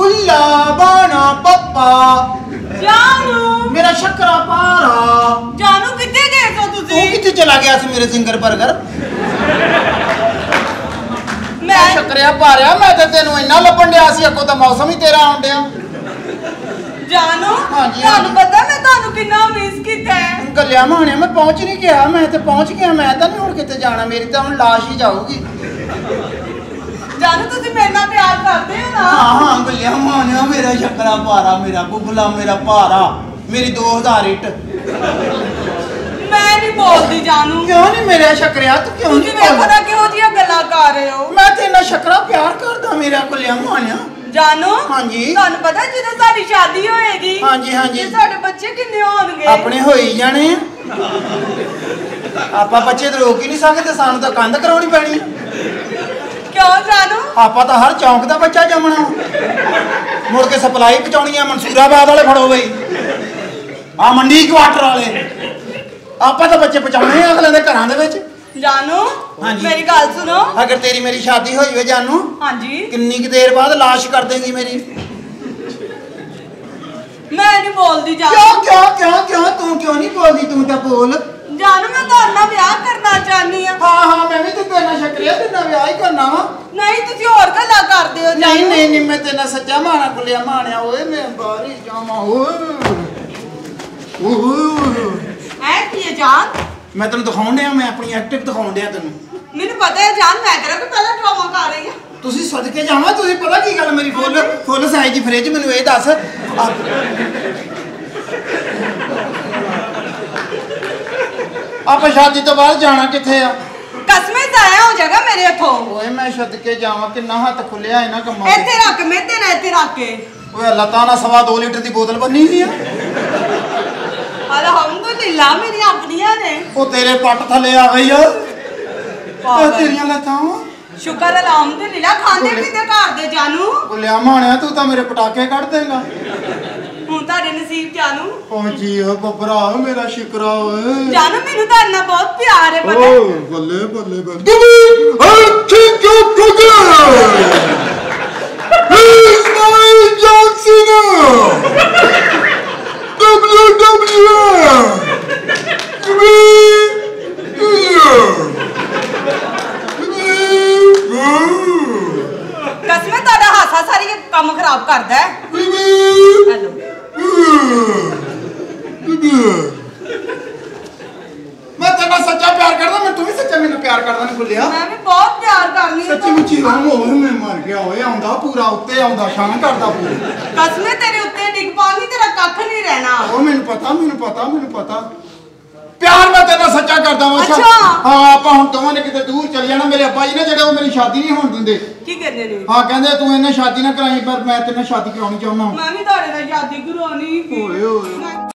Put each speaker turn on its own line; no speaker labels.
बुल्ला बाना पप्पा
जानू
मेरा शक्करा पारा
जानू कितने गए तो
तू कितने चला गया सी मेरे सिंगर बर्गर
मैं
शक्करिया पारिया मैं तो तेनू इन्ना लभन दिया सी अगों तो मौसम ही तेरा आउण दिया
जानू
हाँ जी,
थानू पता मैं थानू कितना मिस कीता है
गलिया माने मैं पहुंच नहीं गया मैं तो पहुंच गया मैं तो नहीं हुण किते जाना मेरी तो हुण लाश ही जाऊगी
जानू तुसी मेरे नाल प्यार करते हो ना
हाँ हाँ गलिया माने मेरा शक्करा पारा मेरा बुबला मेरा पारा मेरी 2000 इट
मैं नहीं बोलती जानू
क्यों नहीं मेरा शक्करिया तू क्यों
तुसी
नहीं
मेरे
बोलदा?
पता क्यों जिया गल्लां कर रहे हो
मैं ते इन्ना शक्करा प्यार करदा मेरा गलिया मानिया
जानू
हाँ जी।
थानू पता ਜਦੋਂ ਸਾਡੀ शादी होएगी
हाँ जी हाँ जी
ਤੇ ਸਾਡੇ ਬੱਚੇ ਕਿੰਨੇ ਹੋਣਗੇ
अपने हो ही जाने आपा बच्चे तो रोक ही नहीं सकते सानू तो कंध करानी पैनी
क्यों जानू
आपा तो हर चौंक का बच्चा जमना मुड़ के सप्लाई पहुंचानी है मनसूराबाद वाले फड़ो बई आ मंडी क्वार्टर वाले आपा तो बच्चे पहुंचाने अगले के घर दे विच
जानू
हाँ जी।
मेरी गल सुनो
अगर तेरी मेरी शादी होई हुई जानू
हाँ जी
किन्नी की देर बाद लाश कर देगी मेरी
मैं नहीं बोलती
क्यों
जानू
क्यों क्यों क्यों तू क्यों नहीं बोलती तू तो बोल
जानू मैं ਤੁਹਾਡੇ ਨਾਲ ਵਿਆਹ ਕਰਨਾ ਚਾਹਨੀ ਆ
हाँ हाँ मैं भी तो तेरे नाल शक्करिया तेरे नाल ब्याह ही करना वा
ਨਹੀਂ ਤੁਸੀਂ ਹੋਰ ਗੱਲਾਂ ਕਰਦੇ ਹੋ
नहीं
जानू
नहीं नहीं मैं तेरे नाल सच्चा माना कुलिया मानिया ओए मैं बाहर ही जावां ओए
ਐ ਕੀ ਹੈ ਜਾਨ
मैं तेन दिखाउण दिया मैं अपनी एक्टिंग दिखाउण दिया तेन
ਮੈਨੂੰ ਪਤਾ ਹੈ ਜਾਨ ਮੈਂ ਤੇਰਾ ਕੋਈ ਪਹਿਲਾਂ ਡਰਾਮਾ ਕਰ ਰਹੀ ਹਾਂ
ਤੁਸੀਂ ਸਦਕੇ ਜਾਵਾਂ ਤੁਸੀਂ ਪਤਾ ਕੀ ਗੱਲ ਮੇਰੀ ਫੁੱਲ ਸਾਈਜ਼ ਦੀ ਫ੍ਰਿਜ ਮੈਨੂੰ ਇਹ ਦੱਸ ਆਪਾਂ ਸ਼ਾਦੀ ਤੋਂ ਬਾਅਦ ਜਾਣਾ ਕਿੱਥੇ ਆ
ਕਸਮੇ ਜ਼ਾਇਆ ਹੋ ਜਾਏਗਾ ਮੇਰੇ ਹੱਥੋਂ
ਓਏ ਮੈਂ ਸਦਕੇ ਜਾਵਾਂ ਕਿੰਨਾ ਹੱਥ ਖੁੱਲਿਆ ਇਹਨਾਂ ਕੰਮਾਂ
ਇੱਥੇ ਰੱਖ ਮੈਂ ਤੇਰਾ ਇੱਥੇ ਰੱਖ ਕੇ
ਓਏ ਅੱਲਾਹ ਤਾਲਾ 2.5 ਲੀਟਰ ਦੀ ਬੋਤਲ ਬੰਨੀ ਸੀ ਆ
ਅਲਹਮਦੁਲਿਲਾ ਮੇਰੀਆਂ ਆਪਣੀਆਂ ਨੇ
ਉਹ ਤੇਰੇ ਪੱਟ ਥੱਲੇ ਆ ਗਈ ਆ ਉਹ ਤੇਰੀਆਂ ਲੱਤਾਂ ਵਾ
ਸ਼ੁਕਰ ਅਲਹਮਦੁਲਿਲਾ ਖਾਂਦੇ ਪੀਂਦੇ ਘਰ ਦੇ ਜਾਨੂ
ਬੋਲਿਆ ਮਾਣਿਆ ਤੂੰ ਤਾਂ ਮੇਰੇ ਪਟਾਕੇ ਕੱਢ ਦੇਂਗਾ
ਹੁਣ ਤੁਹਾਡੇ ਨਸੀਬ ਜਾਨੂ
ਓ ਜੀ ਓ ਬੱਬਰਾ ਮੇਰਾ ਸ਼ਿਕਰਾ ਓਏ
ਜਾਨੂ ਮੈਨੂੰ ਤੁਹਾਡੇ ਨਾਲ ਬਹੁਤ ਪਿਆਰ ਹੈ ਪਤਾ
ਓ ਬੱਲੇ ਬੱਲੇ ਬੱਲੇ ਅੱਛੀ ਚੁੱਕੂਗਾ He's my John Cena WWF
ਕਸਮੇ ਤੁਹਾਡਾ ਹਾਸਾ ਸਾਰੀ ਕੰਮ ਖਰਾਬ ਕਰਦਾ ਹੈ ਹੈਲੋ
मैं तेरा सच्चा प्यार करदा मैं तू भी सच्चा मैनू प्यार करदा नहीं भुलिया
ਮੈਂ ਵੀ ਬਹੁਤ ਪਿਆਰ ਕਰਨੀ ਹੈ
सच्ची मुच्ची राम होवे मैं मर गया होए आंदा पूरा उत्ते आंदा शान करदा पूरी
ਕਸਮੇ ਤੇਰੇ ਉੱਤੇ ਡਿੱਗ ਪਾਂਗੀ ਤੇਰਾ ਕੱਖ ਨਹੀਂ ਰਹਿਣਾ
ओ मैनू पता प्यार मैं तेरा सच्चा करदा वां
अच्छा।
हां आपा हुण दोवां ने किते दूर चल जाना मेरे अब्बा जी ने जेड़े ओ मेरी शादी नहीं होण दिंदे
ਕੀ ਕਹਿੰਦੇ ਨੇ
हां कहंदे तू इन्ने शादी ना कराई पर मैं तेरे नाल शादी कराउणी चाहुंदा
ਮੈਂ ਵੀ ਤੁਹਾਡੇ ਨਾਲ ਸ਼ਾਦੀ ਕਰਾਉਣੀ
ओए ओए